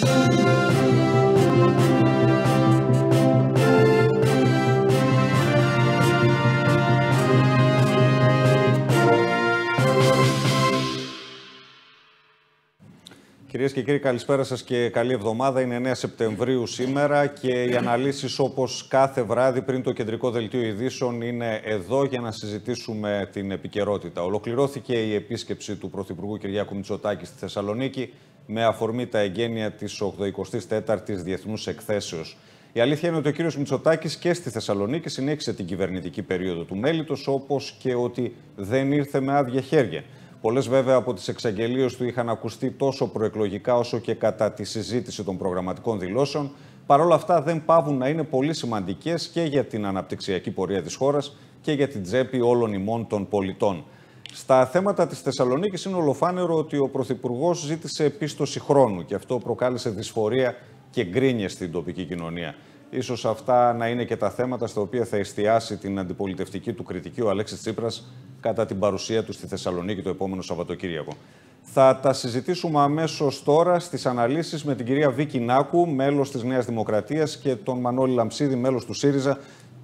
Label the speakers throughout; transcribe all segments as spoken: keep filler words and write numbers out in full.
Speaker 1: Κυρίες και κύριοι, καλησπέρα σας και καλή εβδομάδα. Είναι εννέα Σεπτεμβρίου σήμερα και οι αναλύσεις, όπως κάθε βράδυ πριν το κεντρικό δελτίο ειδήσεων, είναι εδώ για να συζητήσουμε την επικαιρότητα. Ολοκληρώθηκε η επίσκεψη του Πρωθυπουργού Κυριάκου Μητσοτάκη στη Θεσσαλονίκη με αφορμή τα εγγένεια της ογδοηκοστής τέταρτης Διεθνούς Εκθέσεως. Η αλήθεια είναι ότι ο κύριος Μητσοτάκης και στη Θεσσαλονίκη συνέχισε την κυβερνητική περίοδο του μέλητος, όπως και ότι δεν ήρθε με άδεια χέρια. Πολλές βέβαια από τις εξαγγελίες του είχαν ακουστεί τόσο προεκλογικά όσο και κατά τη συζήτηση των προγραμματικών δηλώσεων. Παρ' όλα αυτά δεν παύουν να είναι πολύ σημαντικές και για την αναπτυξιακή πορεία της χώρας και για την τσέπη όλων ημών των πολιτών. Στα θέματα της Θεσσαλονίκης είναι ολοφάνερο ότι ο Πρωθυπουργός ζήτησε πίστοση χρόνου και αυτό προκάλεσε δυσφορία και γκρίνιες στην τοπική κοινωνία. Ίσως αυτά να είναι και τα θέματα στα οποία θα εστιάσει την αντιπολιτευτική του κριτική ο Αλέξης Τσίπρας κατά την παρουσία του στη Θεσσαλονίκη το επόμενο Σαββατοκύριακο. Θα τα συζητήσουμε αμέσως τώρα στις αναλύσεις με την κυρία Βίκη Νάκου, μέλος της Νέας Δημοκρατίας, και τον Μανώλη Λαμψίδη, μέλος του ΣΥΡΙΖΑ.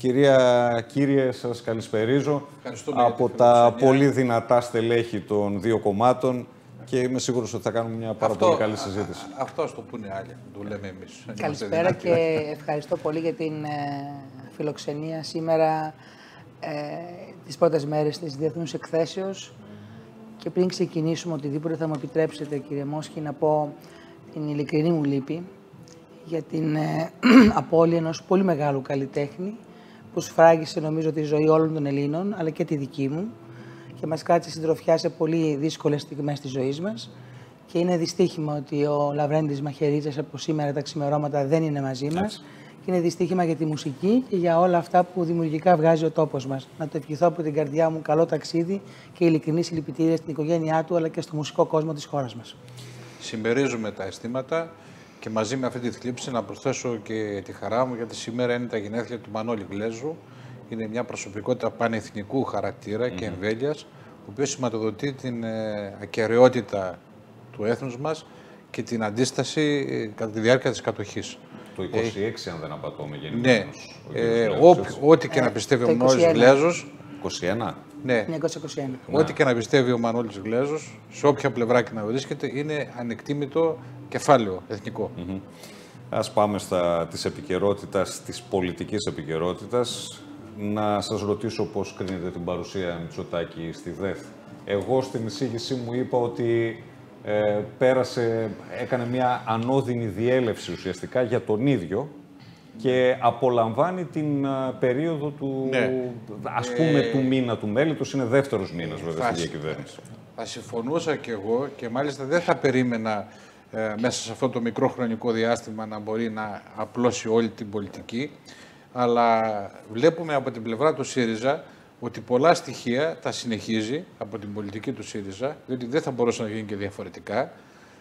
Speaker 1: Κυρία, κύριε, σας καλησπερίζω από τα πολύ δυνατά στελέχη των δύο κομμάτων και είμαι σίγουρος ότι θα κάνουμε μια πάρα αυτό, πολύ καλή συζήτηση.
Speaker 2: Α, αυτό ας το πούνε άλλοι, το λέμε εμείς.
Speaker 3: Καλησπέρα και ευχαριστώ πολύ για την ε, φιλοξενία σήμερα ε, τις πρώτες μέρες της Διεθνούς Εκθέσεως. Και πριν ξεκινήσουμε οτιδήποτε θα μου επιτρέψετε, κύριε Μόσχη, να πω την ειλικρινή μου λύπη για την ε, απώλεια ενός πολύ μεγάλου καλλιτέχνη που σφράγισε νομίζω τη ζωή όλων των Ελλήνων, αλλά και τη δική μου, και μας κράτησε συντροφιά σε πολύ δύσκολες στιγμές της ζωής μας. Και είναι δυστύχημα ότι ο Λαβρέντης Μαχαιρίτσας από σήμερα τα ξημερώματα δεν είναι μαζί μας. Και είναι δυστύχημα για τη μουσική και για όλα αυτά που δημιουργικά βγάζει ο τόπος μας. Να το ευχηθώ από την καρδιά μου καλό ταξίδι και ειλικρινή συλληπιτήρια στην οικογένειά του αλλά και στο μουσικό κόσμο της χώρας μας.
Speaker 2: Συμμερίζουμε τα αισθήματα και μαζί με αυτή τη θλίψη να προσθέσω και τη χαρά μου, γιατί σήμερα είναι τα γενέθλια του Μανώλη Γλέζου. Είναι μια προσωπικότητα πανεθνικού χαρακτήρα mm. και εμβέλειας, ο οποίος σηματοδοτεί την ε, ακεραιότητα του έθνους μας και την αντίσταση ε, κατά τη διάρκεια της κατοχής.
Speaker 1: Το είκοσι έξι, ε, αν δεν απατώμε,
Speaker 2: γεννημένος. Ναι. Ε, ό,τι και ε, να πιστεύει ο Μανώλης Γλέζος.
Speaker 1: είκοσι ένα.
Speaker 2: Ναι.
Speaker 3: εννιακόσια είκοσι ένα.
Speaker 2: Ό,τι και να πιστεύει ο Μανώλης Γλέζος, σε όποια πλευρά και να βρίσκεται, είναι ανεκτήμητο κεφάλαιο εθνικό.
Speaker 1: Mm-hmm. Ας πάμε στα της επικαιρότητας, της πολιτικής επικαιρότητας. Να σας ρωτήσω πώς κρίνετε την παρουσία Μητσοτάκη στη ΔΕΘ. Εγώ στην εισήγησή μου είπα ότι ε, πέρασε, έκανε μια ανώδυνη διέλευση ουσιαστικά για τον ίδιο και απολαμβάνει την uh, περίοδο του, ναι. ας πούμε, ε, του μήνα του μέλητος. Είναι δεύτερος μήνας βέβαια στη διακυβέρνηση.
Speaker 2: Θα συμφωνούσα κι εγώ και μάλιστα δεν θα περίμενα ε, μέσα σε αυτό το μικρό χρονικό διάστημα να μπορεί να απλώσει όλη την πολιτική. Αλλά βλέπουμε από την πλευρά του ΣΥΡΙΖΑ ότι πολλά στοιχεία τα συνεχίζει από την πολιτική του ΣΥΡΙΖΑ, διότι δεν θα μπορούσε να γίνει και διαφορετικά.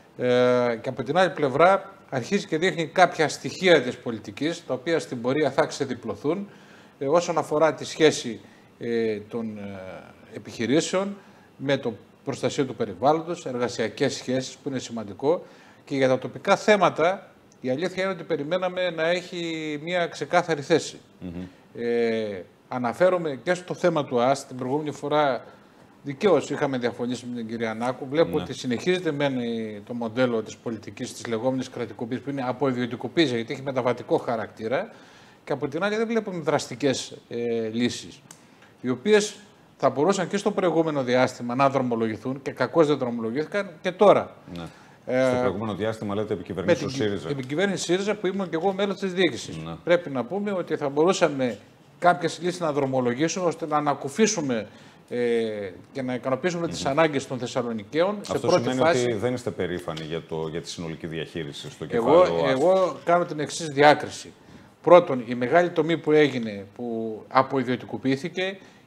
Speaker 2: Ε, και από την άλλη πλευρά αρχίζει και δείχνει κάποια στοιχεία της πολιτικής, τα οποία στην πορεία θα ξεδιπλωθούν ε, όσον αφορά τη σχέση ε, των ε, επιχειρήσεων με το προστασία του περιβάλλοντος, εργασιακές σχέσεις που είναι σημαντικό, και για τα τοπικά θέματα. Η αλήθεια είναι ότι περιμέναμε να έχει μια ξεκάθαρη θέση. Mm-hmm. ε, αναφέρομαι και στο θέμα του ΑΣ. Την προηγούμενη φορά δικαίως είχαμε διαφωνήσει με την κυρία Νάκου. Βλέπω mm-hmm. ότι συνεχίζεται μένει το μοντέλο της πολιτικής της λεγόμενης κρατικοποίησης, που είναι αποϊδιωτικοποίηση, γιατί έχει μεταβατικό χαρακτήρα. Και από την άλλη δεν βλέπουμε δραστικές ε, λύσεις, οι οποίες θα μπορούσαν και στο προηγούμενο διάστημα να δρομολογηθούν και κακώς δεν δρομολογήθηκαν και τώρα. Mm-hmm.
Speaker 1: Στο προηγούμενο διάστημα, λέτε, επικυβερνήσει ο ΣΥΡΙΖΑ.
Speaker 2: Επικυβέρνηση ΣΥΡΙΖΑ, που ήμουν και εγώ μέλος της διοίκησης.
Speaker 1: Ναι.
Speaker 2: Πρέπει να πούμε ότι θα μπορούσαμε κάποιες λύσεις να δρομολογήσουμε ώστε να ανακουφίσουμε ε, και να ικανοποιήσουμε mm-hmm. τις ανάγκες των Θεσσαλονικαίων.
Speaker 1: Αυτό
Speaker 2: σε πρώτη
Speaker 1: σημαίνει
Speaker 2: φάση,
Speaker 1: ότι δεν είστε περήφανοι για, το, για τη συνολική διαχείριση στο κεφάλαιο.
Speaker 2: Εγώ, εγώ κάνω την εξής διάκριση. Πρώτον, η μεγάλη τομή που έγινε, που αποϊδιωτικοποιήθηκε,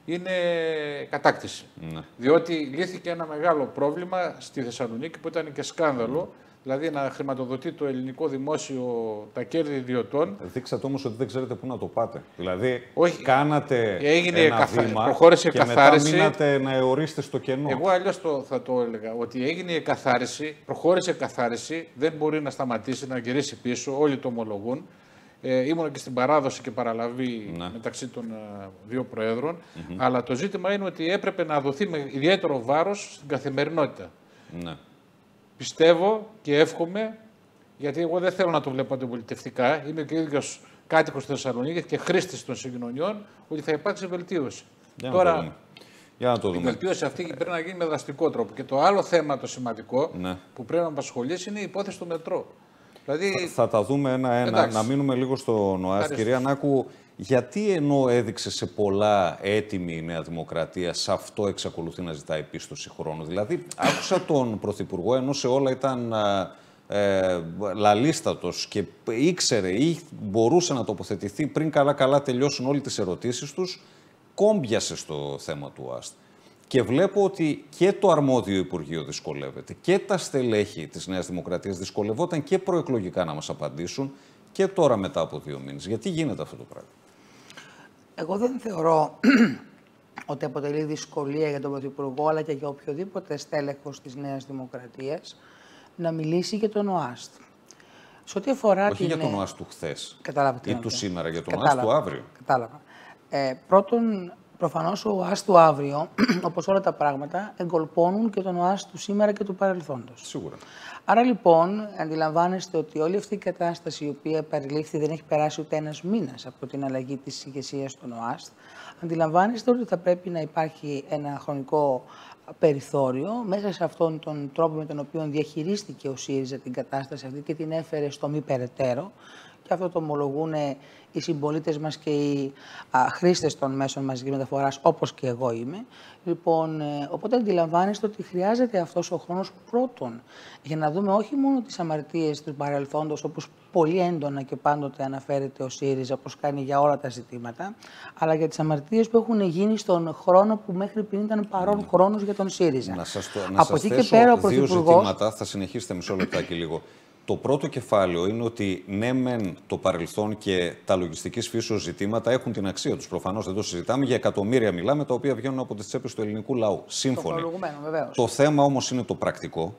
Speaker 2: είναι κατάκτηση.
Speaker 1: Ναι.
Speaker 2: Διότι λύθηκε ένα μεγάλο πρόβλημα στη Θεσσαλονίκη που ήταν και σκάνδαλο. Δηλαδή να χρηματοδοτεί το ελληνικό δημόσιο τα κέρδη ιδιωτών.
Speaker 1: Δείξατε όμως ότι δεν ξέρετε πού να το πάτε. Δηλαδή,
Speaker 2: όχι,
Speaker 1: κάνατε
Speaker 2: έγινε
Speaker 1: ένα
Speaker 2: καθα...
Speaker 1: βήμα
Speaker 2: προχώρησε
Speaker 1: και
Speaker 2: καθάριση.
Speaker 1: μετά μείνατε να αιωρήσετε στο κενό.
Speaker 2: Εγώ αλλιώς το, θα το έλεγα, ότι έγινε η καθάριση, προχώρησε η καθάριση, δεν μπορεί να σταματήσει, να γυρίσει πίσω, όλοι το ομολογούν. Ε, ήμουν και στην παράδοση και παραλαβή ναι. μεταξύ των uh, δύο προέδρων, mm-hmm. αλλά το ζήτημα είναι ότι έπρεπε να δοθεί με ιδιαίτερο βάρος στην καθημερινότητα.
Speaker 1: Ναι.
Speaker 2: Πιστεύω και εύχομαι, γιατί εγώ δεν θέλω να το βλέπω αντιπολιτευτικά, είμαι και ίδιος κάτοικος της Θεσσαλονίκης και χρήστης των συγκοινωνιών, ότι θα υπάρξει βελτίωση.
Speaker 1: Για
Speaker 2: Τώρα,
Speaker 1: να το δούμε. Για να το δούμε.
Speaker 2: Η βελτίωση αυτή πρέπει να γίνει με δραστικό τρόπο. Και το άλλο θέμα το σημαντικό
Speaker 1: ναι.
Speaker 2: που πρέπει να μας απασχολήσει είναι η υπόθεση του μετρό. Δηλαδή...
Speaker 1: Θα τα δούμε ένα-ένα. Να μείνουμε λίγο στο ΝΟΑΣΤ. Κυρία Νάκου, γιατί ενώ έδειξε σε πολλά έτοιμη η Νέα Δημοκρατία, σε αυτό εξακολουθεί να ζητάει πίστοση χρόνου? Δηλαδή, άκουσα τον Πρωθυπουργό, ενώ σε όλα ήταν ε, λαλίστατος και ήξερε ή μπορούσε να τοποθετηθεί πριν καλά-καλά τελειώσουν όλες τις ερωτήσεις τους, κόμπιασε στο θέμα του ΟΑΣΤ. Και βλέπω ότι και το αρμόδιο Υπουργείο δυσκολεύεται και τα στελέχη της Νέας Δημοκρατίας δυσκολευόταν και προεκλογικά να μας απαντήσουν και τώρα μετά από δύο μήνες. Γιατί γίνεται αυτό το πράγμα?
Speaker 3: Εγώ δεν θεωρώ ότι αποτελεί δυσκολία για τον Πρωθυπουργό αλλά και για οποιοδήποτε στέλεχος της Νέας Δημοκρατίας να μιλήσει για τον ΟΑΣΤ. Σε ό,τι αφορά
Speaker 1: Όχι
Speaker 3: την...
Speaker 1: για τον ΟΑΣΤ του χθες
Speaker 3: ή
Speaker 1: του σήμερα, για τον
Speaker 3: Κατάλαβα.
Speaker 1: ΟΑΣΤ του αύριο.
Speaker 3: Κατάλαβα. Ε, πρώτον, προφανώς ο ΟΑΣΤ του αύριο, όπως όλα τα πράγματα, εγκολπώνουν και τον ΟΑΣΤ του σήμερα και του παρελθόντος.
Speaker 1: Σίγουρα.
Speaker 3: Άρα λοιπόν, αντιλαμβάνεστε ότι όλη αυτή η κατάσταση, η οποία περιλήφθη, δεν έχει περάσει ούτε ένας μήνας από την αλλαγή της ηγεσίας των ΟΑΣΤ, αντιλαμβάνεστε ότι θα πρέπει να υπάρχει ένα χρονικό περιθώριο μέσα σε αυτόν τον τρόπο με τον οποίο διαχειρίστηκε ο ΣΥΡΙΖΑ την κατάσταση αυτή και την έφερε στο μη περαιτέρω. Και αυτό το ομολογούν οι συμπολίτες μας και οι α, χρήστες των μέσων μαζικής μεταφοράς, όπως και εγώ είμαι. Λοιπόν, ε, οπότε αντιλαμβάνεστε ότι χρειάζεται αυτός ο χρόνος πρώτον για να δούμε όχι μόνο τις αμαρτίες του παρελθόντος, όπως πολύ έντονα και πάντοτε αναφέρεται ο ΣΥΡΙΖΑ, όπως κάνει για όλα τα ζητήματα, αλλά για τις αμαρτίες που έχουν γίνει στον χρόνο που μέχρι πριν ήταν παρόν χρόνος για τον ΣΥΡΙΖΑ.
Speaker 1: Να σας, το, να
Speaker 3: Από
Speaker 1: σας
Speaker 3: εκεί
Speaker 1: θέσω
Speaker 3: και πέρα ο
Speaker 1: δύο
Speaker 3: Πρωθυπουργός...
Speaker 1: ζητήματα, θα συνεχίσετε μισό λεπτάκι λίγο. Το πρώτο κεφάλαιο είναι ότι ναι, μεν το παρελθόν και τα λογιστικής φύσεως ζητήματα έχουν την αξία τους. Προφανώς δεν το συζητάμε. Για εκατομμύρια μιλάμε, τα οποία βγαίνουν από τις τσέπες του ελληνικού λαού. Σύμφωνοι.
Speaker 3: Το,
Speaker 1: το θέμα όμως είναι το πρακτικό.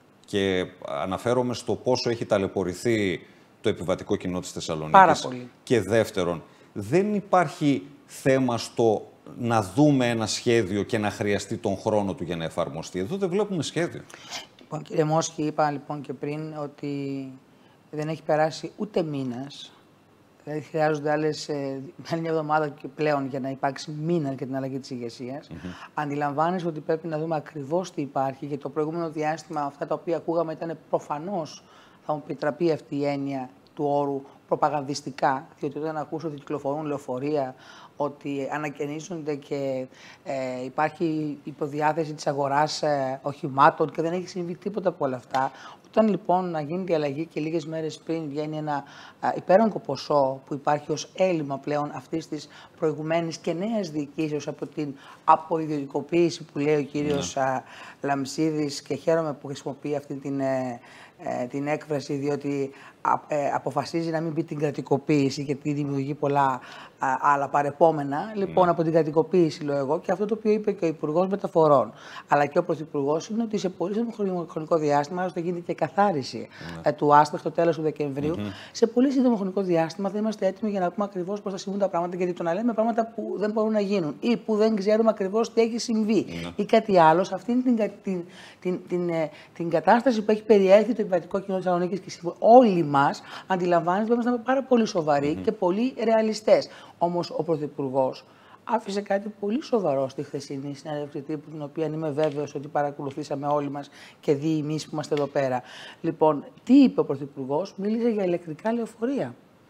Speaker 1: Και αναφέρομαι στο πόσο έχει ταλαιπωρηθεί το επιβατικό κοινό της Θεσσαλονίκης.
Speaker 3: Πάρα πολύ.
Speaker 1: Και δεύτερον, δεν υπάρχει θέμα στο να δούμε ένα σχέδιο και να χρειαστεί τον χρόνο του για να εφαρμοστεί. Εδώ δεν βλέπουμε σχέδιο.
Speaker 3: Λοιπόν, κύριε Μόσχη, είπα λοιπόν και πριν ότι δεν έχει περάσει ούτε μήνας. Δηλαδή χρειάζονται άλλες ε, μια εβδομάδα και πλέον για να υπάρξει μήνα για την αλλαγή της ηγεσίας. Mm-hmm. Αντιλαμβάνεσαι ότι πρέπει να δούμε ακριβώς τι υπάρχει. Γιατί το προηγούμενο διάστημα αυτά τα οποία ακούγαμε ήταν προφανώς, θα μου επιτραπεί αυτή η έννοια του όρου, προπαγανδιστικά. Διότι όταν ακούσω ότι κυκλοφορούν λεωφορεία, ότι ανακαινίζονται και ε, υπάρχει υποδιάθεση της αγοράς ε, οχημάτων και δεν έχει συμβεί τίποτα από όλα αυτά. Όταν λοιπόν να γίνει η αλλαγή και λίγες μέρες πριν βγαίνει ένα α, υπέρογκο ποσό που υπάρχει ως έλλειμμα πλέον αυτής της προηγουμένης και νέας διοικήσεως από την αποϊδιωτικοποίηση που λέει ο κύριος yeah. α, Λαμψίδης, και χαίρομαι που χρησιμοποιεί αυτή την, ε, ε, την έκφραση, διότι α, ε, αποφασίζει να μην πει την κρατικοποίηση, γιατί δημιουργεί πολλά α, άλλα παρεπόμενα. Λοιπόν, yeah. από την κρατικοποίηση λέω εγώ, και αυτό το οποίο είπε και ο Υπουργός Μεταφορών αλλά και ο Πρωθυπουργός είναι ότι σε πολύ σύντομο χρονικό διάστημα, ώστε γίνεται και καθάριση yeah. ε, του ΟΑΣΤ μέχρι το τέλος του Δεκεμβρίου, mm-hmm. σε πολύ σύντομο χρονικό διάστημα θα είμαστε έτοιμοι για να πούμε ακριβώς πώς θα συμβούν τα πράγματα, γιατί το να λέμε πράγματα που δεν μπορούν να γίνουν ή που δεν ξέρουμε ακριβώς τι έχει συμβεί yeah. ή κάτι άλλο, σε αυτήν την, την, την, την, την, την κατάσταση που έχει περιέλθει το επιβατικό κοινό της Θεσσαλονίκης και όλοι μας αντιλαμβάνεστε ότι είμαστε πάρα πολύ σοβαροί mm-hmm. και πολύ ρεαλιστές. Όμως ο Πρωθυπουργός άφησε κάτι πολύ σοβαρό στη χθεσινή συνέντευξη τύπου, την οποία είμαι βέβαιος ότι παρακολουθήσαμε όλοι μας και δει εμείς που είμαστε εδώ πέρα. Λοιπόν, τι είπε ο Πρωθυπουργός? Μίλησε για ηλεκτρικά λεωφορεία.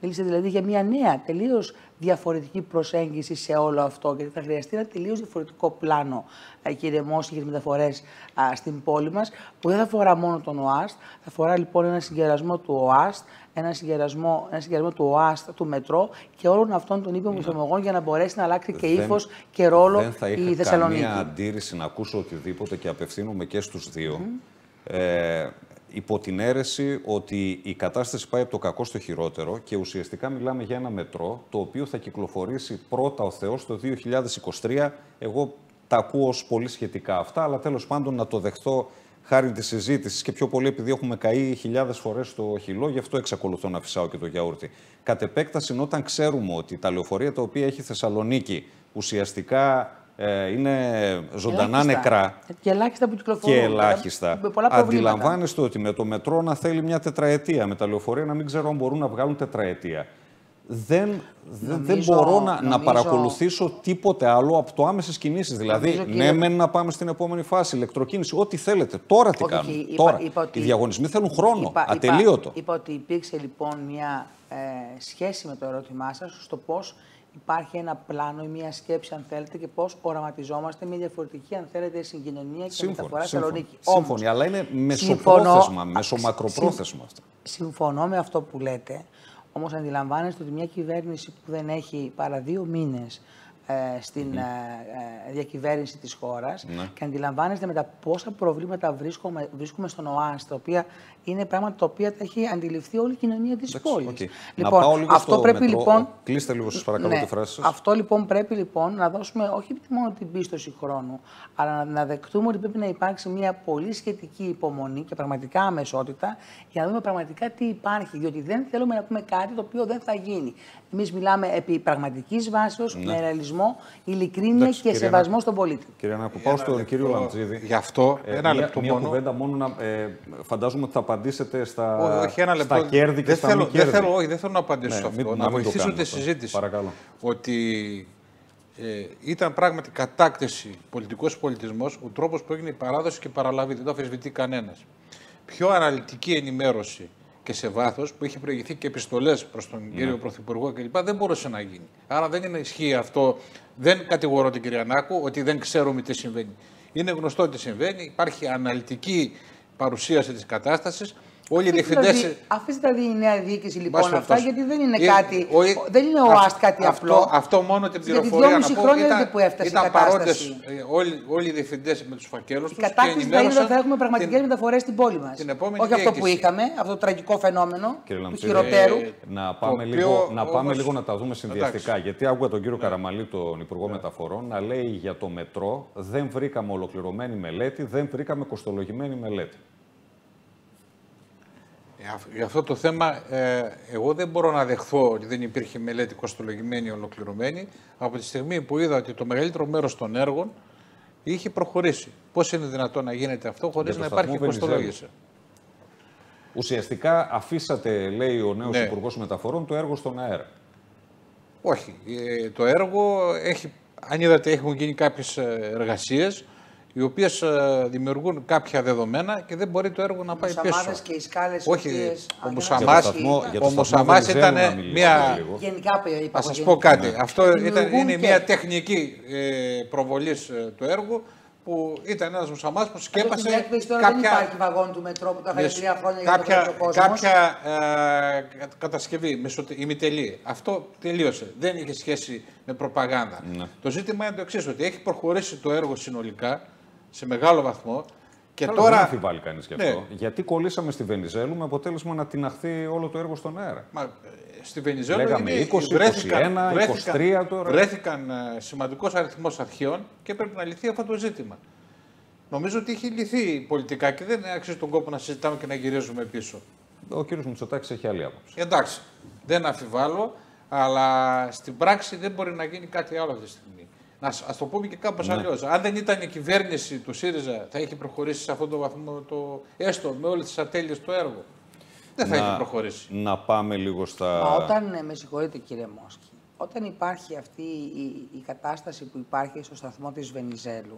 Speaker 3: Μίλησε δηλαδή για μια νέα, τελείως διαφορετική προσέγγιση σε όλο αυτό, γιατί θα χρειαστεί ένα τελείως διαφορετικό πλάνο, κύριε Μόση, για τις μεταφορές α, στην πόλη μας, που δεν θα αφορά μόνο τον ΟΑΣΤ, θα αφορά λοιπόν ένα συγκερασμό του ΟΑΣΤ, ένα συγκερασμό, ένα συγκερασμό του ΟΑΣΤ, του μετρό και όλων αυτών των ήπιων εφαρμογών για να μπορέσει να αλλάξει και ύφος και ρόλο
Speaker 1: δεν θα
Speaker 3: η Θεσσαλονίκη.
Speaker 1: Δεν θα είχα καμία αντίρρηση να ακούσω οτιδήποτε και απευθύνομαι και στους δύο. Mm. Ε, υπό την αίρεση ότι η κατάσταση πάει από το κακό στο χειρότερο και ουσιαστικά μιλάμε για ένα μετρό το οποίο θα κυκλοφορήσει πρώτα ο Θεός το δύο χιλιάδες είκοσι τρία. Εγώ τα ακούω ως πολύ σχετικά αυτά, αλλά τέλος πάντων να το δεχθώ χάρη της συζήτησης και πιο πολύ επειδή έχουμε καεί χιλιάδες φορές στο χυλό, γι' αυτό εξακολουθώ να φυσάω και το γιαούρτι. Κατ' επέκταση, όταν ξέρουμε ότι τα λεωφορεία τα οποία έχει η Θεσσαλονίκη ουσιαστικά ε, είναι ζωντανά
Speaker 3: ελάχιστα.
Speaker 1: νεκρά
Speaker 3: Και ελάχιστα που κυκλοφορούν.
Speaker 1: και ελάχιστα, αντιλαμβάνεστε ότι με το μετρό να θέλει μια τετραετία, με τα λεωφορεία να μην ξέρω αν μπορούν να βγάλουν τετραετία. Δεν, νομίζω, δεν μπορώ να, νομίζω, να παρακολουθήσω τίποτε άλλο από το άμεσες κινήσεις. Δηλαδή, νομίζω, ναι, μεν να πάμε στην επόμενη φάση, ηλεκτροκίνηση, ό,τι θέλετε. Τώρα τι κάνουμε.
Speaker 3: Είπα,
Speaker 1: τώρα.
Speaker 3: Είπα ότι,
Speaker 1: οι διαγωνισμοί θέλουν χρόνο,
Speaker 3: είπα,
Speaker 1: ατελείωτο.
Speaker 3: Είπα, είπα ότι υπήρξε λοιπόν μια ε, σχέση με το ερώτημά σας στο πώς υπάρχει ένα πλάνο ή μια σκέψη, αν θέλετε, και πώς οραματιζόμαστε μια διαφορετική, αν θέλετε, συγκοινωνία και σύμφωνη, μεταφορά Θεσσαλονίκη.
Speaker 1: Σύμφωνοι, αλλά είναι μεσοπρόθεσμα, μεσομακροπρόθεσμα αυτά.
Speaker 3: Συμφωνώ με αυτό που λέτε. Όμως αντιλαμβάνεστε ότι μια κυβέρνηση που δεν έχει παρά δύο μήνες ε, στην mm. ε, διακυβέρνηση της χώρας mm. και αντιλαμβάνεστε με τα πόσα προβλήματα βρίσκουμε, βρίσκουμε στον ΟΑΣ, τα οποία είναι πράγματα τα οποία τα έχει αντιληφθεί όλη η κοινωνία της πόλης. Okay.
Speaker 1: Λοιπόν, να πάω λίγο αυτό
Speaker 3: στο
Speaker 1: πρέπει
Speaker 3: μετρό.
Speaker 1: Λοιπόν, κλείστε λίγο σας παρακαλώ
Speaker 3: ναι,
Speaker 1: τη φράση σας.
Speaker 3: Αυτό λοιπόν πρέπει λοιπόν να δώσουμε όχι μόνο την πίστοση χρόνου, αλλά να, να δεκτούμε ότι πρέπει να υπάρξει μια πολύ σχετική υπομονή και πραγματικά αμεσότητα για να δούμε πραγματικά τι υπάρχει. Διότι δεν θέλουμε να πούμε κάτι το οποίο δεν θα γίνει. Εμείς μιλάμε επί πραγματικής βάσεως, ναι. με ρεαλισμό, ειλικρίνεια Εντάξει, και σεβασμό
Speaker 1: Νάκου,
Speaker 3: στον πολίτη.
Speaker 1: Κύριε Νάκου, πάω στον κύριο Λαμπτζίδη.
Speaker 2: Γι' αυτό
Speaker 1: ε,
Speaker 2: ένα
Speaker 1: μία,
Speaker 2: λεπτό
Speaker 1: μία
Speaker 2: μόνο.
Speaker 1: κουβέντα μόνο να ε, φαντάζομαι ότι θα απαντήσετε στα,
Speaker 2: όχι, ένα λεπτό.
Speaker 1: στα κέρδη και
Speaker 2: δεν
Speaker 1: στα
Speaker 2: θέλω,
Speaker 1: μη κέρδη.
Speaker 2: Δεν θέλω, όχι, δεν θέλω να απαντήσω
Speaker 1: ναι,
Speaker 2: σε αυτό.
Speaker 1: Μην,
Speaker 2: να, να βοηθήσω
Speaker 1: τη
Speaker 2: συζήτηση.
Speaker 1: Παρακαλώ.
Speaker 2: Ότι ε, ήταν πράγματι κατάκτηση πολιτικός πολιτισμός ο τρόπος που έγινε η παράδοση και η παραλαβή. Δεν το αφισβητεί κανένας. Πιο αναλυτική ενημέρωση και σε βάθος που είχε προηγηθεί και επιστολές προς τον ναι. κύριο Πρωθυπουργό κλπ. Δεν μπορούσε να γίνει. Άρα δεν είναι ισχύει αυτό. Δεν κατηγορώ την κυρία Νάκου ότι δεν ξέρουμε τι συμβαίνει. Είναι γνωστό τι συμβαίνει. Υπάρχει αναλυτική παρουσίαση της κατάστασης. Όλοι οι διευθυντές.
Speaker 3: Αφήστε δηλαδή η νέα διοίκηση λοιπόν αυτά,
Speaker 2: αυτός.
Speaker 3: γιατί δεν είναι
Speaker 2: ε,
Speaker 3: κάτι.
Speaker 2: Ο,
Speaker 3: δεν είναι ο ΑΣΤ κάτι
Speaker 2: αυτό,
Speaker 3: απλό.
Speaker 2: Αυτό μόνο την πληροφορία
Speaker 3: γιατί
Speaker 2: να πω.
Speaker 3: χρόνια
Speaker 2: Ήταν,
Speaker 3: που έφτασε
Speaker 2: ήταν
Speaker 3: η κατάσταση.
Speaker 2: παρόντες όλοι, όλοι οι διευθυντές με τους φακέλους τους.
Speaker 3: Η κατάκτηση θα είναι ότι θα έχουμε πραγματικές μεταφορές στην πόλη μας. Όχι
Speaker 2: διοίκηση.
Speaker 3: αυτό που είχαμε, αυτό το τραγικό φαινόμενο του χειροτέρου.
Speaker 1: Ε, να πάμε, λίγο, να πάμε όμως, λίγο να τα δούμε συνδυαστικά. Εντάξει. Γιατί άκουγα τον κύριο ναι. Καραμαλή, τον Υπουργό ναι. Μεταφορών, να λέει για το μετρό δεν βρήκαμε ολοκληρωμένη μελέτη, δεν βρήκαμε κοστολογημένη μελέτη.
Speaker 2: Για αυτό το θέμα, ε, εγώ δεν μπορώ να δεχθώ ότι δεν υπήρχε μελέτη κοστολογημένη ολοκληρωμένη από τη στιγμή που είδα ότι το μεγαλύτερο μέρος των έργων είχε προχωρήσει. Πώς είναι δυνατόν να γίνεται αυτό χωρίς να υπάρχει κοστολόγηση.
Speaker 1: Ουσιαστικά αφήσατε, λέει ο νέος ναι. Υπουργός Μεταφορών, το έργο στον αέρα.
Speaker 2: Όχι. Ε, το έργο έχει, αν είδατε, έχουν γίνει κάποιες εργασίες οι οποίες uh, δημιουργούν κάποια δεδομένα και δεν μπορεί το έργο να πάει πίσω.
Speaker 3: Και οι σκάλες
Speaker 2: όχι,
Speaker 3: οποίες,
Speaker 2: ο Μουσαμάς, ο Μουσαμάς ήταν μια...
Speaker 3: Γενικά είπα.
Speaker 2: Θα σας πω κάτι. Ναι. Αυτό ήταν, είναι και... μια τεχνική ε, προβολής ε, του έργου που ήταν ένας Μουσαμάς που σκέπασε
Speaker 3: στην έκθεση τώρα κάποια... δεν υπάρχει βαγόν του μετρό που το είχαν τρία χρόνια
Speaker 2: κάποια,
Speaker 3: για το
Speaker 2: κάποια ε, κατασκευή, ημιτελή. Αυτό τελείωσε. Δεν είχε σχέση με προπαγάνδα. Ναι. Το ζήτημα είναι το εξής, ότι έχει προχωρήσει το έργο συνολικά σε μεγάλο βαθμό. Και
Speaker 1: Καλά,
Speaker 2: τώρα.
Speaker 1: Δεν αμφιβάλλει κανείς γι' αυτό.
Speaker 2: Ναι.
Speaker 1: Γιατί κολλήσαμε στη Βενιζέλου με αποτέλεσμα να τυναχθεί όλο το έργο στον αέρα.
Speaker 2: Μα, στη Βενιζέλου
Speaker 1: λέγαμε
Speaker 2: είναι,
Speaker 1: είκοσι,
Speaker 2: βρέθηκαν,
Speaker 1: είκοσι ένα,
Speaker 2: βρέθηκαν,
Speaker 1: είκοσι τρία τώρα.
Speaker 2: Βρέθηκαν uh, σημαντικός αριθμός αρχείων και πρέπει να λυθεί αυτό το ζήτημα. Νομίζω ότι έχει λυθεί πολιτικά και δεν αξίζει τον κόπο να συζητάμε και να γυρίζουμε πίσω.
Speaker 1: Ο κύριος Μητσοτάκης έχει άλλη άποψη.
Speaker 2: Εντάξει, δεν αμφιβάλλω, αλλά στην πράξη δεν μπορεί να γίνει κάτι άλλο αυτή τη στιγμή. Ας το πούμε και κάπως ναι. αλλιώς. Αν δεν ήταν η κυβέρνηση του ΣΥΡΙΖΑ, θα είχε προχωρήσει σε αυτόν τον βαθμό, το, έστω με όλες τις ατέλειες το έργο. Δεν θα να, είχε προχωρήσει.
Speaker 1: Να πάμε λίγο στα...
Speaker 3: Μα όταν, με συγχωρείτε κύριε Μόσκη, όταν υπάρχει αυτή η, η κατάσταση που υπάρχει στο σταθμό της Βενιζέλου,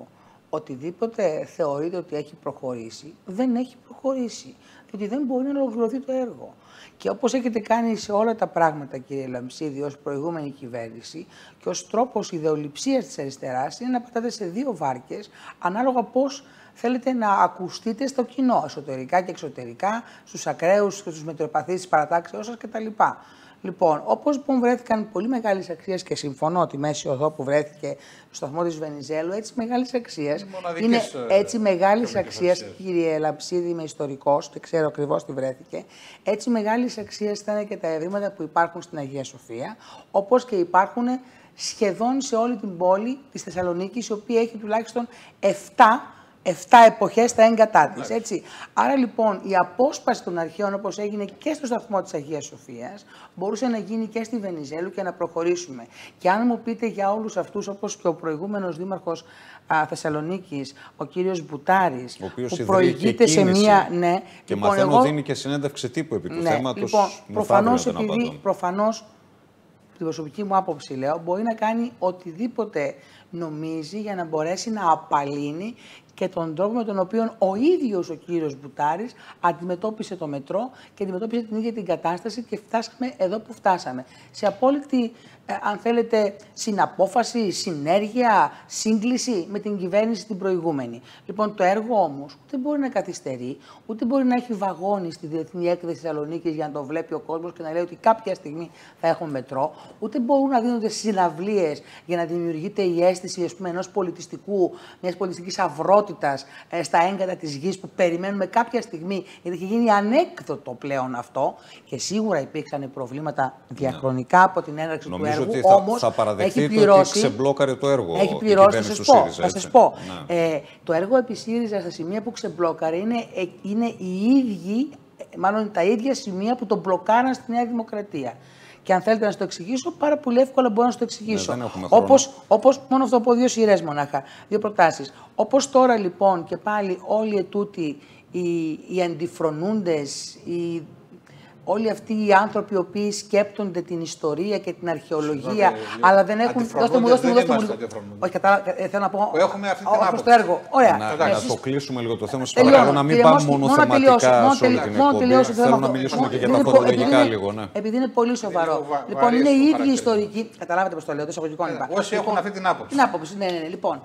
Speaker 3: οτιδήποτε θεωρείται ότι έχει προχωρήσει, δεν έχει προχωρήσει. Διότι δεν μπορεί να ολοκληρωθεί το έργο. Και όπως έχετε κάνει σε όλα τα πράγματα, κύριε Λαμψίδη, ως προηγούμενη κυβέρνηση και ως τρόπος ιδεολειψίας της αριστεράς, είναι να πατάτε σε δύο βάρκες, ανάλογα πώς θέλετε να ακουστείτε στο κοινό, εσωτερικά και εξωτερικά, στους ακραίους και στους μετριοπαθείς της παρατάξεως σας κτλ. Λοιπόν, όπως λοιπόν βρέθηκαν πολύ μεγάλες αξίες και συμφωνώ τη μέση οδό που βρέθηκε στο σταθμό της Βενιζέλου, έτσι μεγάλες αξίες. Είναι έτσι μεγάλες αξίες, κύριε Λαμψίδη, είμαι ιστορικός και ξέρω ακριβώς τι βρέθηκε. Έτσι μεγάλες αξίες ήταν και τα ευρήματα που υπάρχουν στην Αγία Σοφία, όπως και υπάρχουν σχεδόν σε όλη την πόλη της Θεσσαλονίκης, η οποία έχει τουλάχιστον επτά Εφτά εποχές στα έγκατά της, έτσι. Άρα λοιπόν η απόσπαση των αρχαίων, όπως έγινε και στο σταθμό της Αγίας Σοφίας, μπορούσε να γίνει και στη Βενιζέλου και να προχωρήσουμε. Και αν μου πείτε για όλους αυτούς, όπως και ο προηγούμενος δήμαρχος α, Θεσσαλονίκης, ο κύριος Μπουτάρης,
Speaker 1: ο οποίος
Speaker 3: που προηγείται σε μία... Ναι,
Speaker 1: και
Speaker 3: λοιπόν,
Speaker 1: μαθαίνω
Speaker 3: εγώ...
Speaker 1: δίνει και συνέντευξη τύπου επί του
Speaker 3: ναι,
Speaker 1: θέματος.
Speaker 3: Λοιπόν, προφανώς, επειδή, προφανώς, την προσωπική μου άποψη λέω, μπορεί να κάνει οτιδήποτε νομίζει για να μπορέσει να απαλύνει και τον τρόπο με τον οποίο ο ίδιος ο κύριος Μπουτάρης αντιμετώπισε το μετρό και αντιμετώπισε την ίδια την κατάσταση και φτάσαμε εδώ που φτάσαμε. Σε απόλυτη, ε, αν θέλετε, συναπόφαση, συνέργεια, σύγκληση με την κυβέρνηση την προηγούμενη. Λοιπόν, το έργο όμως ούτε μπορεί να καθυστερεί, ούτε μπορεί να έχει βαγόνι στη Διεθνή Έκθεση Θεσσαλονίκης για να το βλέπει ο κόσμος και να λέει ότι κάποια στιγμή θα έχουμε μετρό, ούτε μπορούν να δίνονται συναυλίες για να δημιουργείται η αίσθηση, ας πούμε, ενός πολιτιστικού, μιας πολιτιστικής αυρότητας ε, στα έγκατα της γης που περιμένουμε κάποια στιγμή, γιατί έχει γίνει ανέκδοτο πλέον αυτό και σίγουρα υπήρξαν προβλήματα διαχρονικά από την έναρξη του έργου.
Speaker 1: Ότι θα,
Speaker 3: όμως
Speaker 1: θα παραδεχτείτε
Speaker 3: έχει πληρώσει,
Speaker 1: ότι ξεμπλόκαρε το έργο.
Speaker 3: Έχει πληρώσει, θα σας πω.
Speaker 1: ΣΥΡΙΖΑ,
Speaker 3: θα σας πω.
Speaker 1: Ναι.
Speaker 3: Ε, το έργο επί ΣΥΡΙΖΑ στα σημεία που ξεμπλόκαρε είναι, είναι οι ίδιοι, μάλλον τα ίδια σημεία που τον μπλοκάραν στη Νέα Δημοκρατία. Και αν θέλετε να σας το εξηγήσω, πάρα πολύ εύκολα μπορώ να σας το εξηγήσω.
Speaker 1: Ναι,
Speaker 3: όπως, όπως, μόνο αυτό από δύο σειρές μονάχα, δύο προτάσεις. Όπως τώρα λοιπόν και πάλι όλοι ετούτοι οι, οι αντιφρονούντες, οι, όλοι αυτοί οι άνθρωποι οι οποίοι σκέπτονται την ιστορία και την αρχαιολογία, αλλά δεν έχουν. Δώστε μου, δώστε μου, δώστε μου. Όχι, κατάλαβα, θέλω να πω.
Speaker 2: Έχουμε αυτή την άποψη.
Speaker 3: Το έργο. Ωραία.
Speaker 1: Να, να το κλείσουμε λίγο το θέμα. Σας παρακαλώ να μην πάμε μόνο θεματικά σε όλη την εκπομπή. Θέλω να μιλήσουμε και για τα φορολογικά λίγο.
Speaker 3: Επειδή είναι πολύ σοβαρό. Λοιπόν, είναι οι ίδιοι ιστορικοί. Καταλάβατε πώς το λέω, το εισαγωγικό είπα.
Speaker 2: Όσοι έχουν αυτή την άποψη.
Speaker 3: Την άποψη, ναι, ναι. Λοιπόν,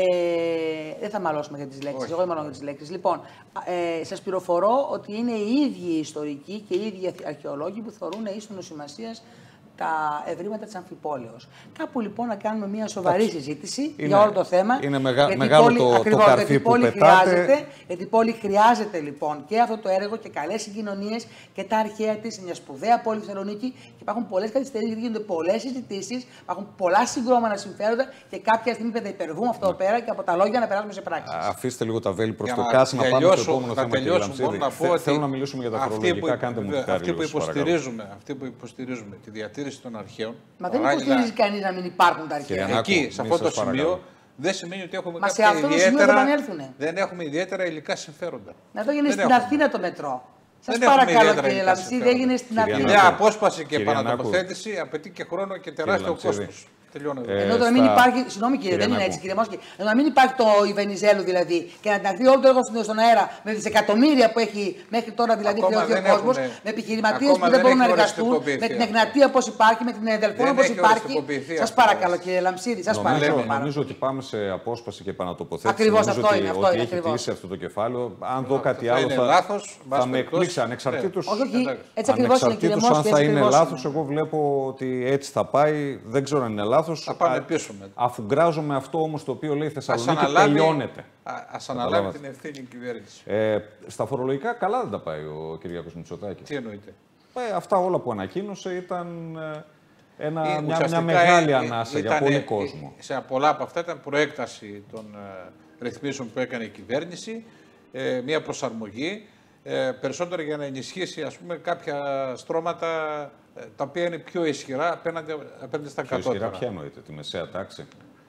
Speaker 3: δεν θα μαλώσουμε για τις λέξεις. Εγώ δεν μαλώνω για τις λέξεις. Λοιπόν, σας πληροφορώ ότι είναι οι ίδιοι ιστορικοί και οι ίδιοι αρχαιολόγοι που θεωρούν ίσονος σημασίας τα ευρήματα της Αμφιπόλεως. Κάπου λοιπόν να κάνουμε μια σοβαρή συζήτηση
Speaker 1: είναι,
Speaker 3: για όλο το θέμα.
Speaker 1: Είναι μεγα,
Speaker 3: γιατί
Speaker 1: μεγάλο
Speaker 3: πόλη,
Speaker 1: το,
Speaker 3: ακριβώς,
Speaker 1: το καρφί που πετάτε.
Speaker 3: Χρειάζεται, γιατί η πόλη χρειάζεται λοιπόν και αυτό το έργο και καλές συγκοινωνίες και τα αρχαία της, μια σπουδαία πόλη Θεσσαλονίκη. Και υπάρχουν πολλές καθυστερήσεις, γίνονται πολλές συζητήσεις, υπάρχουν πολλά συγκρόμενα συμφέροντα και κάποια στιγμή θα υπερβούμε αυτό εδώ πέρα και από τα λόγια να περάσουμε σε πράξεις.
Speaker 1: Αφήστε λίγο τα βέλη προς το κάσι να πάμε στο επόμενο θέμα. Θέλω να μιλήσουμε για τα φορολογικά. Κάντε μου την χάρη.
Speaker 2: Αυτοί που υποστηρίζουμε τη διατήρηση των αρχαίων.
Speaker 3: Μα δεν υποστηρίζει κανείς να μην υπάρχουν τα αρχαία.
Speaker 2: Εκεί, σε αυτό το σημείο, δεν σημαίνει ότι έχουμε
Speaker 3: Μα
Speaker 2: κάποια
Speaker 3: σε αυτό το σημείο
Speaker 2: ιδιαίτερα,
Speaker 3: δεν,
Speaker 2: δεν έχουμε ιδιαίτερα υλικά συμφέροντα.
Speaker 3: Να το έγινε στην
Speaker 2: έχουμε.
Speaker 3: Αθήνα το μετρό. Σας
Speaker 2: δεν
Speaker 3: παρακαλώ κύριε Λαμψίδη, έγινε στην Αθήνα.
Speaker 2: Η νέα απόσπαση και επανατοποθέτηση απαιτεί και χρόνο και τεράστιο κόστος.
Speaker 3: Ε, Ενώ το να μην υπάρχει. Συγγνώμη κύριε, δεν είναι έτσι κύριε Μόσκη. Ενώ να μην υπάρχει το η Βενιζέλου δηλαδή και να ταχθεί όλο το έργο στον αέρα με δισεκατομμύρια που έχει μέχρι τώρα δηλαδή χρεωθεί ο κόσμος, με επιχειρηματίες που δεν μπορούν να εργαστούν, με την Εγνατία όπως υπάρχει, με την Εδελφόνα όπως υπάρχει. Σας παρακαλώ κύριε Λαμψίδη, σας παρακαλώ.
Speaker 1: Νομίζω ότι πάμε σε απόσπαση και επανατοποθέτηση.
Speaker 3: Ακριβώς αυτό είναι.
Speaker 1: Ότι έχει κλείσει αυτό το κεφάλαιο. Αν δω κάτι άλλο θα με εκπλήξει ανεξαρτήτως. Αν θα είναι λάθος, εγώ βλέπω ότι έτσι θα πάει. Δεν ξέρω αν είναι λάθος.
Speaker 2: Θα πάμε πίσω μετά.
Speaker 1: Αφουγκράζομαι αυτό όμως το οποίο λέει η Θεσσαλονίκη τελειώνεται.
Speaker 2: Ας αναλάβει την ευθύνη η κυβέρνηση.
Speaker 1: Ε, στα φορολογικά καλά δεν τα πάει ο Κυριάκος Μητσοτάκης.
Speaker 2: Τι εννοείται.
Speaker 1: Ε, αυτά όλα που ανακοίνωσε ήταν ε, ένα, ε, μια, μια μεγάλη ε, ανάσα
Speaker 2: ήταν,
Speaker 1: για πολύ
Speaker 2: ε,
Speaker 1: κόσμο.
Speaker 2: Σε πολλά από αυτά ήταν προέκταση των ε, ρυθμίσεων που έκανε η κυβέρνηση, ε, μια προσαρμογή, ε, περισσότερο για να ενισχύσει ας πούμε, κάποια στρώματα τα οποία είναι πιο ισχυρά απέναντι, απέναντι στα
Speaker 1: πιο
Speaker 2: κατώτερα.
Speaker 1: Ισχυρά ποια εννοείται, τη μεσαία τάξη.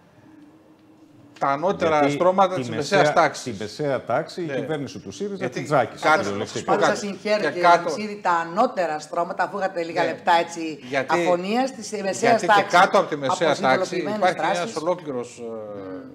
Speaker 2: Τα ανώτερα
Speaker 1: γιατί
Speaker 2: στρώματα της μεσαίας τάξης.
Speaker 1: Τη μεσαία τάξη ναι. Η κυβέρνηση του ΣΥΡΙΖΑ την τσάκησε.
Speaker 3: Πάντα σας συγχαίρω και Λαμψίδη, τα ανώτερα στρώματα, αφού είχατε λίγα ναι. λεπτά έτσι γιατί, αφωνίας της μεσαίας τάξης.
Speaker 2: Γιατί και κάτω από τη μεσαία τάξη υπάρχει ένας ολόκληρος mm.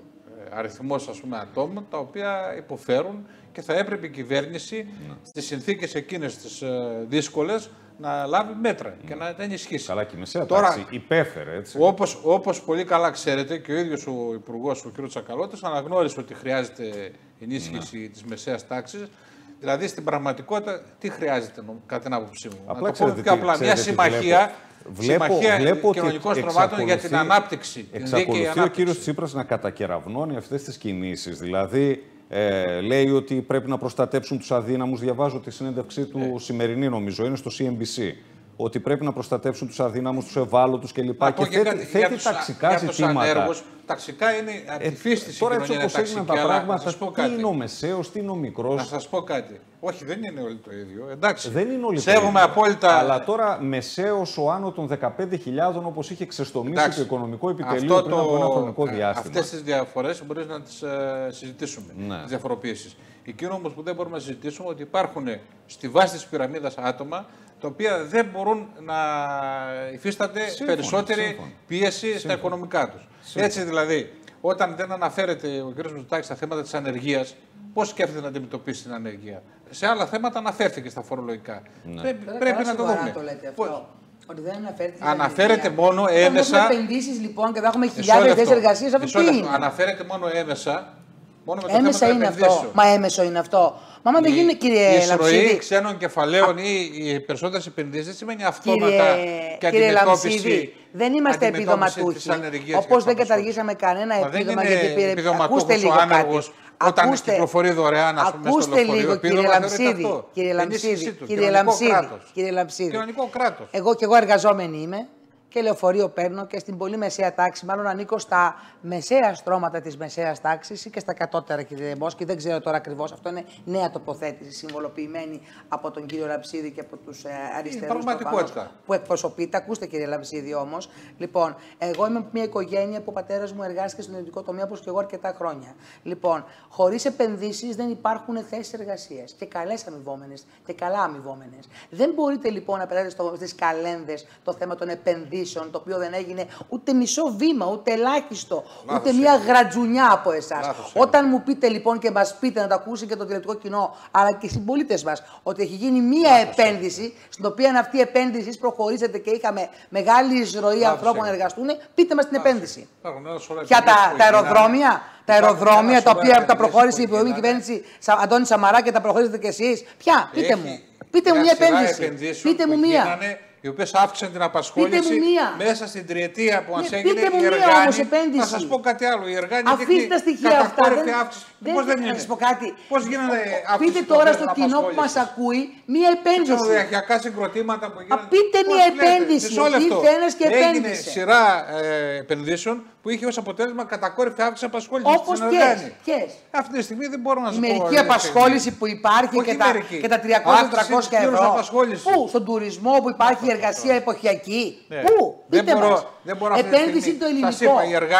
Speaker 2: αριθμός, ας πούμε, ατόμων τα οποία υποφέρουν και θα έπρεπε η κυβέρνηση mm. στις συνθήκες εκείνες τις ε, δύσκολες να λάβει μέτρα mm. και να τα ενισχύσει.
Speaker 1: Καλά, και η μεσαία τάξη υπέφερε, έτσι.
Speaker 2: Όπως, όπως πολύ καλά ξέρετε και ο ίδιος ο Υπουργός, ο κ. Τσακαλώτης, αναγνώρισε ότι χρειάζεται ενίσχυση mm. της μεσαίας τάξης. Δηλαδή, στην πραγματικότητα, τι χρειάζεται, κατά την άποψή μου.
Speaker 1: Απλά
Speaker 2: να το πω πιο απλά, μια συμμαχία,
Speaker 1: βλέπω,
Speaker 2: συμμαχία
Speaker 1: βλέπω
Speaker 2: κοινωνικών στρωμάτων για την ανάπτυξη.
Speaker 1: Εξακολουθεί ο κύριος Τσίπρας να κατακεραυνώνει αυτές τις κινήσεις. Δηλαδή, ε, λέει ότι πρέπει να προστατέψουν τους αδύναμους. Διαβάζω τη συνέντευξή του ε. σημερινή, νομίζω, είναι στο σι εν μπι σι. Ότι πρέπει να προστατέψουν τους αδύναμους, τους ευάλωτους κλπ. Και, και θέτει, κάτι, θέτει τους, ταξικά για ζητήματα. Ανέργους,
Speaker 2: ταξικά είναι
Speaker 1: ε,
Speaker 2: τη φύση της
Speaker 1: τώρα έτσι όπως έγιναν τα πράγματα, τι
Speaker 2: κάτι.
Speaker 1: είναι ο μεσαίος, τι είναι ο μικρός.
Speaker 2: Να σας πω κάτι. Όχι, δεν είναι όλοι το ίδιο. Εντάξει.
Speaker 1: Δεν είναι όλοι
Speaker 2: το ίδιο. Απόλυτα...
Speaker 1: Αλλά τώρα μεσαίος ο άνω των δεκαπέντε χιλιάδων, όπως είχε ξεστομίσει Εντάξει. το οικονομικό επιτελείο πριν το... από ένα χρονικό διάστημα.
Speaker 2: Αυτές τις διαφορές μπορεί να τις ε, συζητήσουμε. Ναι. Τις διαφοροποιήσεις. Εκείνο όμως που δεν μπορούμε να συζητήσουμε ότι υπάρχουν στη βάση της πυραμίδας άτομα τα οποία δεν μπορούν να υφίσταται σύμφωνο, περισσότερη σύμφωνο. πίεση σύμφωνο. στα οικονομικά τους. Σύμφωνο. Έτσι δηλαδή, όταν δεν αναφέρεται ο κ. Μητσοτάκης στα θέματα της ανεργίας, πώς σκέφτεται να αντιμετωπίσει την ανεργία. Σε άλλα θέματα αναφέρθηκε στα φορολογικά. Ναι. Πρέπει, πρέπει να το δούμε.
Speaker 3: Το λέτε αυτό. Ότι δεν αναφέρεται
Speaker 2: αναφέρεται μόνο έμεσα.
Speaker 3: Αν έχουμε επενδύσεις λοιπόν και θα έχουμε χιλιάδες θέσεις εργασίας, αυτό τι είναι.
Speaker 2: Αναφέρεται μόνο έμεσα. Μόνο με το
Speaker 3: έμεσα
Speaker 2: θέμα
Speaker 3: είναι αυτό. Μα έμεσο είναι αυτό. Μα άμα δεν γίνει, κύριε Λαμψίδη.
Speaker 2: Η εισρωή ξένων κεφαλαίων Α... ή οι περισσότερες επενδύσεις δεν σημαίνει αυτόματα και αντιμετώπιση.
Speaker 3: Λαμψίδη, δεν είμαστε επιδοματούχοι. Όπως δεν καταργήσαμε κανένα επίδομα γιατί πήρε. Ακούστε λίγο κάτι.
Speaker 2: Όταν κυκλοφορεί δωρεάν, ας πούμε, στο λεωφορείο,
Speaker 3: κύριε Λαμψίδη, κύριε Λαμψίδη, κύριε Λαμψίδη, κύριε Λαμψίδη.
Speaker 2: Κοινωνικό κράτος.
Speaker 3: Εγώ και εγώ εργαζόμενη είμαι. Και λεωφορείο παίρνω και στην πολύ μεσαία τάξη. Μάλλον ανήκω στα μεσαία στρώματα της μεσαίας τάξης ή και στα κατώτερα, κύριε Μόσκη. Δεν ξέρω τώρα ακριβώς. Αυτό είναι νέα τοποθέτηση, συμβολοποιημένη από τον κύριο Λαμψίδη και από τους ε, αριστερούς που εκπροσωπείτε. Ακούστε, κύριε Λαμψίδη, όμως. Λοιπόν, εγώ είμαι μια οικογένεια που ο πατέρας μου εργάστηκε στον ιδιωτικό τομέα, όπως και εγώ, αρκετά χρόνια. Λοιπόν, χωρίς επενδύσεις δεν υπάρχουν θέσεις εργασίας. Και καλές αμοιβόμενες και καλά αμοιβόμενες. Δεν μπορείτε λοιπόν να περάσετε στις καλένδες το θέμα των επενδύσεων. Το οποίο δεν έγινε ούτε μισό βήμα, ούτε ελάχιστο, Λάθος ούτε μία γρατζουνιά από εσάς. Όταν μου πείτε λοιπόν και μας πείτε, να το ακούσει και το τηλεοπτικό κοινό, αλλά και οι συμπολίτες μας, ότι έχει γίνει μία Λάθος επένδυση, στην οποία αυτή η επένδυση προχωρήσατε και είχαμε μεγάλη εισρωή ανθρώπων να εργαστούν, πείτε μας την
Speaker 2: Λάθος.
Speaker 3: επένδυση. Ποια τα, τα αεροδρόμια, τα αεροδρόμια τα οποία τα προχώρησε η προηγούμενη κυβέρνηση Αντώνη Σαμαρά και τα προχωρήσατε κι εσείς. Ποια, πείτε μου. Πείτε μου μία επένδυση. Πείτε μου μία.
Speaker 2: Οι οποίες αύξησαν την απασχόληση μέσα στην τριετία που μας έγινε η
Speaker 3: Εργάνη.
Speaker 2: Να σας πω κάτι άλλο. Η Εργάνη
Speaker 3: αφήστε τα στοιχεία αυτά.
Speaker 2: Δεν... Πώς δεν είναι.
Speaker 3: Να σας πω κάτι.
Speaker 2: Πώς γίνεται αύξηση.
Speaker 3: Πείτε τώρα στο κοινό που μας ακούει μία επένδυση.
Speaker 2: Τα ξενοδοχειακά συγκροτήματα που γίνανε.
Speaker 3: Πείτε μία επένδυση. Ήρθε ένας και επένδυσε.
Speaker 2: Έγινε σειρά ε, επενδύσεων που είχε ως αποτέλεσμα κατακόρυφη αύξηση απασχόλησης.
Speaker 3: Όπως και.
Speaker 2: Αυτή τη στιγμή δεν μπορώ να σας
Speaker 3: πω. Η μερική απασχόληση που υπάρχει και τα τριακόσια με τριακόσια ευρώ. Πού, στον τουρισμό που υπάρχει η εργασία εποχιακή. Πού, πείτε μας. Επένδυση το ελληνικό.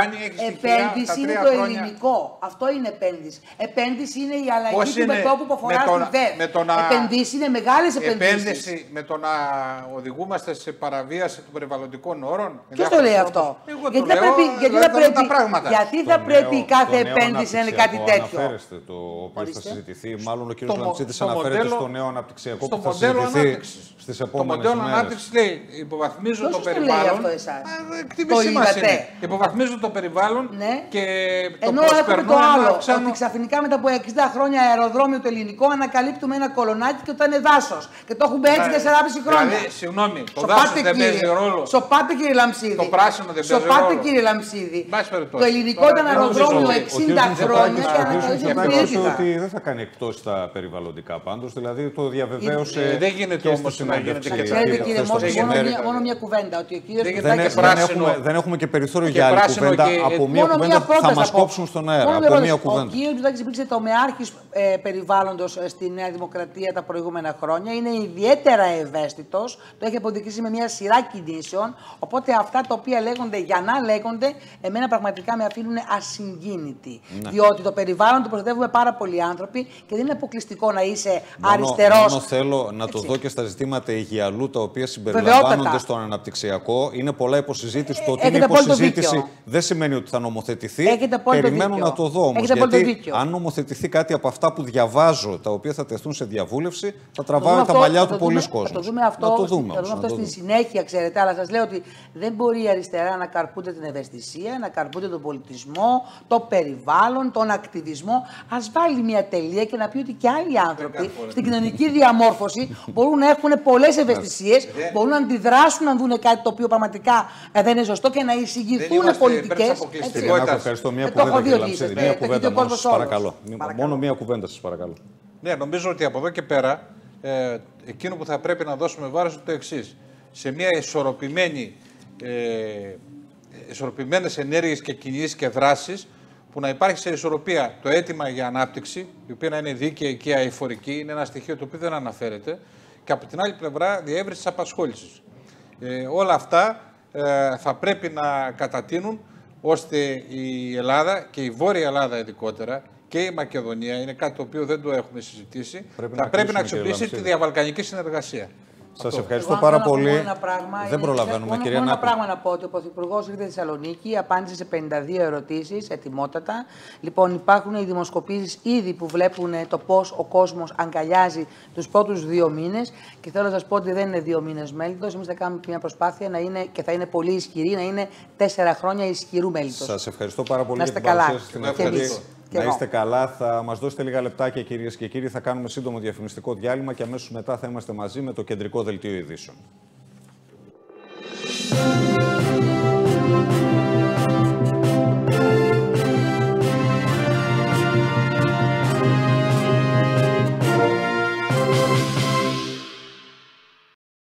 Speaker 3: Επένδυση είναι το ελληνικό. Αυτό είναι επένδυση. Επένδυση είναι η αλλαγή του μετώπου που αφορά στη ΔΕΔ. Επενδύσει είναι μεγάλες επενδύσεις.
Speaker 2: Επένδυση με το να οδηγούμαστε σε παραβίαση των περιβαλλοντικών όρων.
Speaker 3: Ποιος το λέει αυτό? Γιατί θα πρέπει, γιατί θα πρέπει, γιατί θα πρέπει κάθε επένδυση να είναι κάτι τέτοιο?
Speaker 1: Αναφέρεστε το οποίο θα συζητηθεί. Μάλλον ο κ. Λαμψίδης αναφέρεται στο νέο αναπτυξιακό που θα συζητηθεί στις επόμενες μέρες.
Speaker 2: Το μοντέλο ανάπτυξης λέει υποβαθμίζω το περιβάλλον.
Speaker 3: Το είδατε.
Speaker 2: Υποβαθμίζω το περιβάλλον και το
Speaker 3: ενώ έχουμε το άλλο, ότι ξαφνικά μετά από εξήντα χρόνια αεροδρόμιο το ελληνικό ανακαλύπτουμε ένα κολονάκι και όταν είναι δάσος. Και το έχουμε έτσι τεσσεράμισι χρόνια.
Speaker 2: Δηλαδή, συγγνώμη, το δάσος δεν παίζει ρόλο.
Speaker 3: Σοπάτε κύριε Λαμψίδη.
Speaker 2: Το πράσινο δεν παίζει ρόλο.
Speaker 3: Σοπάτε κύριε Λαμψίδη. Το ελληνικό ήταν αεροδρόμιο εξήντα χρόνια και ανακαλύπτει
Speaker 1: ότι δεν θα κάνει εκτός τα περιβαλλοντικά πάντως. Δηλαδή το διαβεβαίωσε.
Speaker 2: Δεν γίνεται όμως να γίνεται και
Speaker 3: τέτοια. Μόνο μια κουβέντα.
Speaker 1: Δεν έχουμε και περιθώριο για άλλη κουβέντα. Από μια κουβέντα θα μας κόψουν στον αέρα. Από μια κουβέντα.
Speaker 3: Ο κύριος Μητσοτάκης υπήρξε τομεάρχης ε, περιβάλλοντος στη Νέα Δημοκρατία τα προηγούμενα χρόνια. Είναι ιδιαίτερα ευαίσθητος. Το έχει αποδείξει με μια σειρά κινήσεων. Οπότε αυτά τα οποία λέγονται για να λέγονται, εμένα πραγματικά με αφήνουν ασυγκίνητη. Ναι. Διότι το περιβάλλον το προστατεύουμε πάρα πολλοί άνθρωποι και δεν είναι αποκλειστικό να είσαι μόνο, αριστερός.
Speaker 1: Μόνο θέλω να το Έτσι. δω και στα ζητήματα υγιαλού τα οποία συμπεριλαμβάνονται στον αναπτυξιακό. Είναι πολλά υποσυζήτηση. υποσυζήτηση. Το ότι είναι υποσυζήτηση δεν σημαίνει ότι θα νομοθετηθεί. Περιμένω
Speaker 3: δίκιο.
Speaker 1: να το δω όμως.
Speaker 3: Γιατί
Speaker 1: δίκιο. αν νομοθετηθεί κάτι από αυτά που διαβάζω, τα οποία θα τεθούν σε διαβούλευση, θα τραβάει τα μαλλιά του πολλοί κόσμος.
Speaker 3: Θα το δούμε αυτό, το δούμε, θα δούμε αυτό στη συνέχεια, ξέρετε. Αλλά σας λέω ότι δεν μπορεί η αριστερά να καρπούνται την ευαισθησία, να καρπούνται τον πολιτισμό, το περιβάλλον, τον ακτιβισμό. Ας βάλει μια τελεία και να πει ότι και άλλοι άνθρωποι στην κοινωνική διαμόρφωση μπορούν να έχουν πολλές ευαισθησίες, μπορούν να αντιδράσουν αν δουν κάτι το οποίο πραγματικά δεν είναι σωστό και να εισηγηθούν πολιτικές.
Speaker 1: Ευχαριστώ. Μία κουβέντα μόνο, σας παρακαλώ. Μόνο μία κουβέντα, σας παρακαλώ.
Speaker 2: Ναι, νομίζω ότι από εδώ και πέρα ε, εκείνο που θα πρέπει να δώσουμε βάρος είναι το εξής. Σε μια ισορροπημένη, ε, ισορροπημένες ενέργειες και κινήσεις και δράσεις, που να υπάρχει σε ισορροπία το αίτημα για ανάπτυξη, η οποία να είναι δίκαιη και αειφορική, είναι ένα στοιχείο το οποίο δεν αναφέρεται, και από την άλλη πλευρά διεύρυνση της απασχόλησης. Ε, όλα αυτά ε, θα πρέπει να κατατείνουν ώστε η Ελλάδα και η Βόρεια Ελλάδα ειδικότερα και η Μακεδονία, είναι κάτι το οποίο δεν το έχουμε συζητήσει, πρέπει θα να πρέπει να αξιοποιήσει τη διαβαλκανική συνεργασία.
Speaker 1: Σας ευχαριστώ Εγώ πάρα πολύ.
Speaker 3: Πράγμα,
Speaker 1: δεν προλαβαίνουμε,
Speaker 3: μόνο,
Speaker 1: κυρία
Speaker 3: Μόνο
Speaker 1: Νάπη.
Speaker 3: ένα πράγμα να πω ότι ο Πρωθυπουργός ήρθε στη Θεσσαλονίκη, απάντησε σε πενήντα δύο ερωτήσεις, ετοιμότατα. Λοιπόν, υπάρχουν οι δημοσκοπήσεις ήδη που βλέπουν το πώς ο κόσμος αγκαλιάζει τους πρώτους δύο μήνες. Και θέλω να σας πω ότι δεν είναι δύο μήνες μέλητος. Εμείς θα κάνουμε μια προσπάθεια να είναι και θα είναι πολύ ισχυρή, να είναι τέσσερα χρόνια ισχυρού μέλητος.
Speaker 1: Σας ευχαριστώ πάρα πολύ
Speaker 3: να
Speaker 1: για την
Speaker 3: καλά.
Speaker 1: παρουσία στην εκπομπή. Να είστε καλά. Θα μας δώσετε λίγα λεπτάκια, κυρίες και κύριοι. Θα κάνουμε σύντομο διαφημιστικό διάλειμμα και αμέσως μετά θα είμαστε μαζί με το κεντρικό δελτίο ειδήσεων.